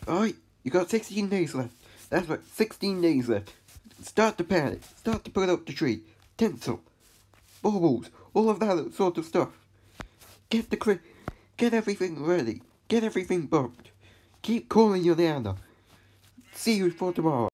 Alright, you got 16 days left. That's right, 16 days left. Start to panic. Start to put up the tree. Tinsel. Baubles. All of that sort of stuff. Get everything ready. Get everything booked. Keep calling your nana. See you for tomorrow.